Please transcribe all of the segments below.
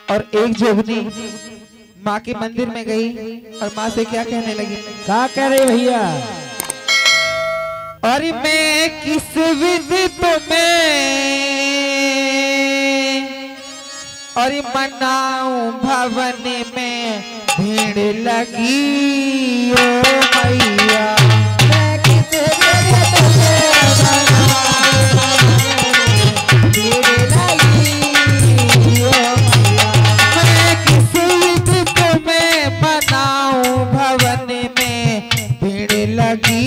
और एक जोगनी माँ के मंदिर में गई और माँ से क्या कहने लगी? क्या कह रहे भैया? अरे मैं किस विधि तुम्हें अरे मनाऊं भवन में भीड़ लगी ओ मैया। मैं किस विधि तुम्हें भीड़ लगी ओ मैया। मैं किस विधि तुम्हें मनाऊं भवन में भीड़ लगी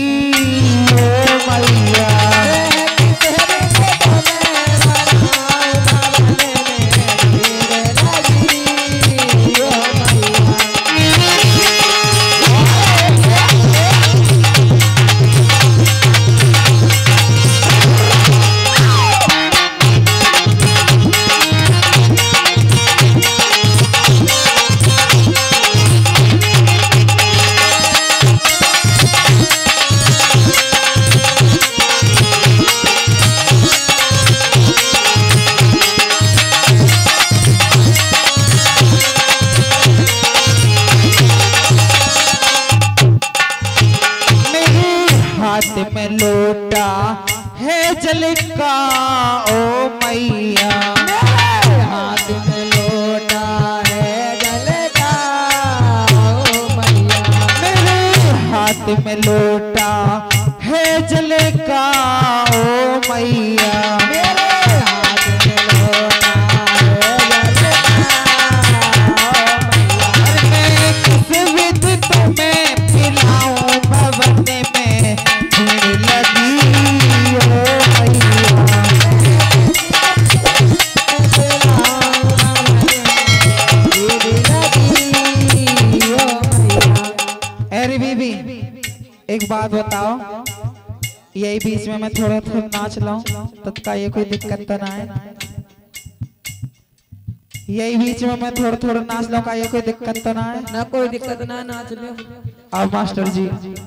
हाथ में लोटा है जल का ओ मैया। हाथ में लोटा है जल का ओ मैया। मेरे हाथ में लोटा है जल का ओ मैया। मेरे हाथ में लोटा है जल का ओ मैया। मैं किस विधि तुम्हें पिलाऊं भवन में लगी ओ मैया। अरे बीबी एक बात बताओ, यही बीच में मैं थोड़ा थोड़ा नाच लाऊं तो का ये कोई दिक्कत तो ना है? यही बीच में मैं थोड़ा थोड़ा नाच लाऊं का ये कोई दिक्कत तो ना है? ना कोई दिक्कत ना, नाच लो। अब मास्टर जी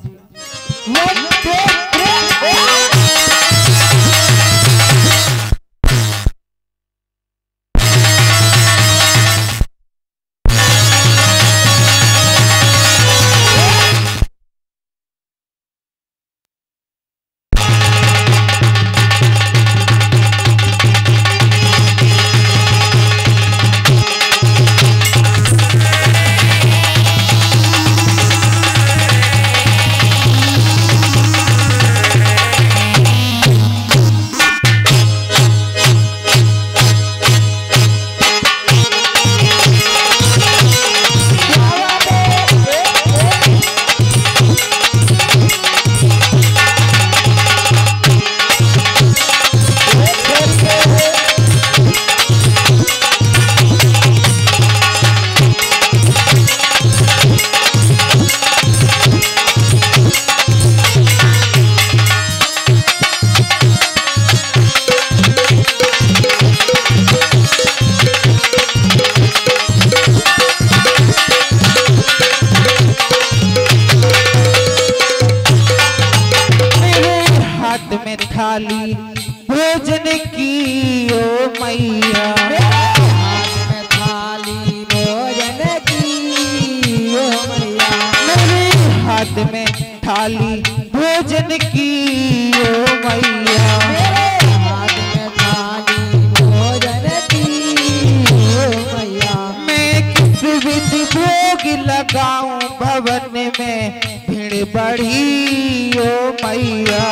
में थाली भोजन की ओ मैया। हाथ में थाली भोजन की ओ मैया। मेरे हाथ में थाली भोजन की ओ मैया। मेरे हाथ में थाली भोजन की ओ मैया। मैं किस विधि भोग लगाऊं भवन में भीड़ बढ़ी ओ मैया।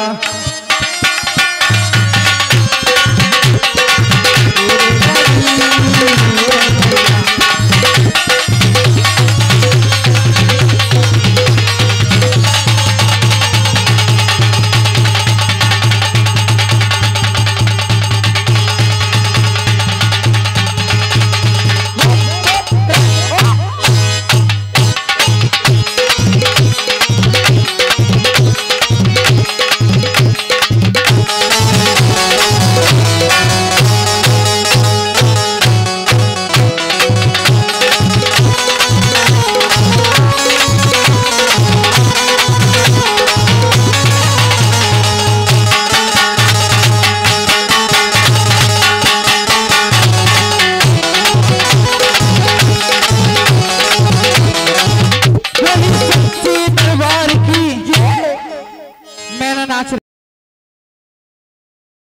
सच्ची दरबार की। मेरा नाच